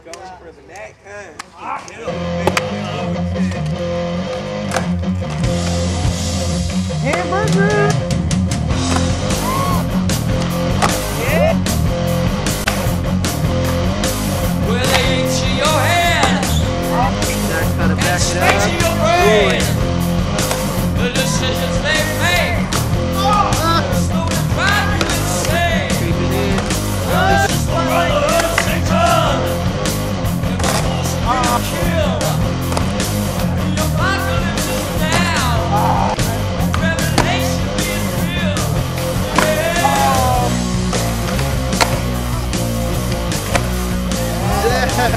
Going for the neck, huh? Hamburger! Yeah! Well, they ain't to your head. Zach's gotta back it up. To your brain. The decisions they make. Slowly drive you insane. Creeping in. Just one brother, Satan. Never force you to kill. Your apocalypse is now. Revelation being real. Yeah.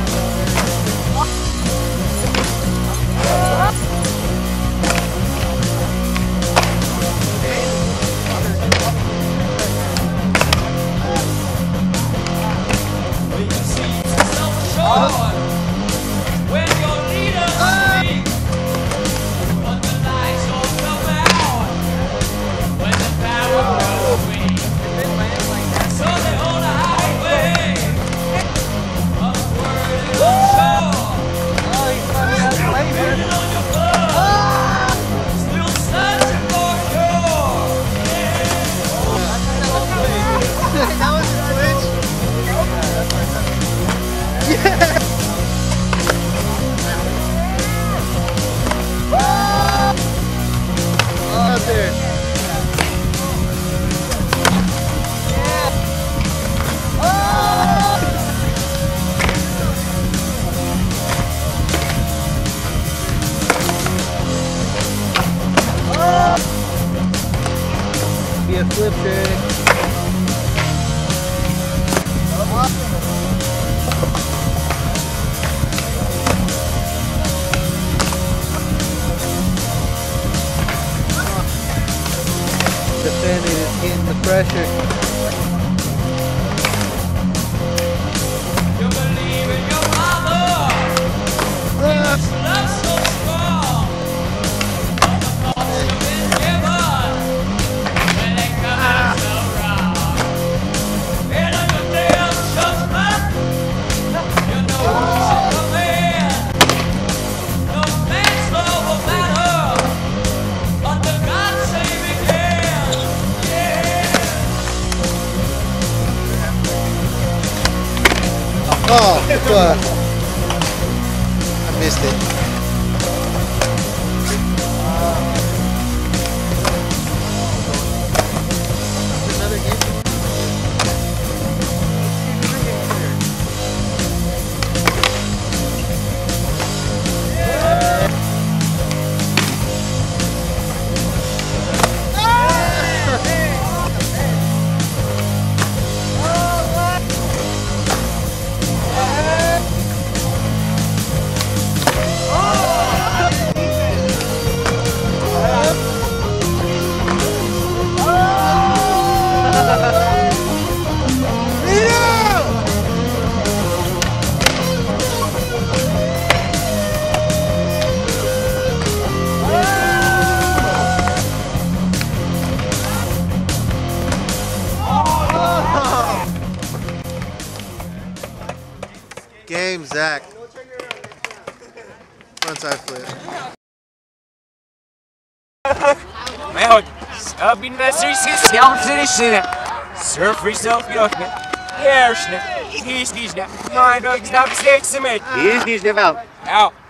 When your leader speaks, but the lights all come out. When the power goes weak, so they hold a highway. A word is sure. Still breathing on your blood. Still searching for a cure. That was a switch. Yeah. Out there. Be a flip drag. Defended is getting the pressure. You believe in your father. His love so strong. All the thoughts you've been given, when they come out so wrong. And on your day of judgment, you know who should come in. No man's love will matter under God's saving hand. Oh, fuck. I missed it. Another game? Game, Zach. Frontside flip. Mehmet, bin versiysiz yalnızsın. Surf yourself yokken. Hersne, he's not. Mijn dog is not steeds mee. Hier is niet de wel. Nou,